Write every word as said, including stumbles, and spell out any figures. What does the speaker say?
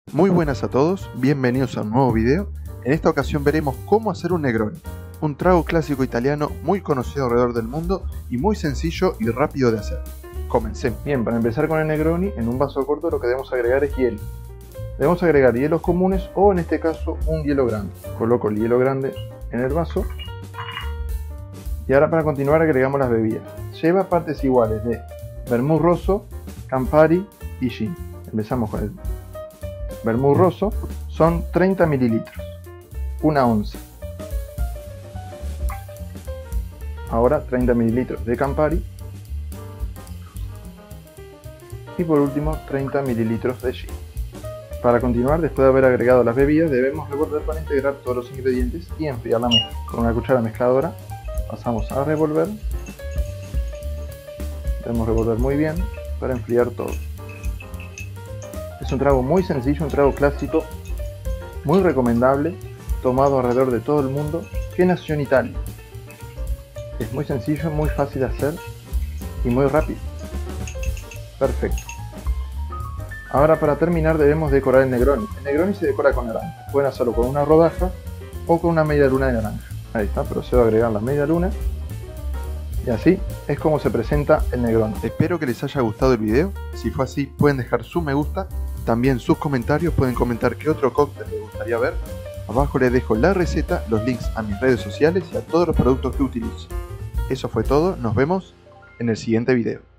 Muy buenas a todos, bienvenidos a un nuevo video. En esta ocasión veremos cómo hacer un Negroni, un trago clásico italiano muy conocido alrededor del mundo y muy sencillo y rápido de hacer. Comencemos. Bien, para empezar con el Negroni, en un vaso corto lo que debemos agregar es hielo. Debemos agregar hielos comunes o en este caso un hielo grande. Coloco el hielo grande en el vaso. Y ahora para continuar agregamos las bebidas. Lleva partes iguales de vermouth rosso, Campari y gin. Empezamos con el vermouth rosso, son treinta mililitros, una onza. Ahora treinta mililitros de Campari. Y por último treinta mililitros de gin. Para continuar, después de haber agregado las bebidas, debemos revolver para integrar todos los ingredientes y enfriar la mezcla. Con una cuchara mezcladora pasamos a revolver. Debemos revolver muy bien para enfriar todo. Es un trago muy sencillo, un trago clásico, muy recomendable, tomado alrededor de todo el mundo, que nació en Italia. Es muy sencillo, muy fácil de hacer y muy rápido. Perfecto. Ahora para terminar debemos decorar el Negroni. El Negroni se decora con naranja. Pueden hacerlo con una rodaja o con una media luna de naranja. Ahí está, procedo a agregar la media luna. Y así es como se presenta el Negroni. Espero que les haya gustado el video. Si fue así, pueden dejar su me gusta. También sus comentarios, pueden comentar qué otro cóctel les gustaría ver. Abajo les dejo la receta, los links a mis redes sociales y a todos los productos que utilizo. Eso fue todo, nos vemos en el siguiente video.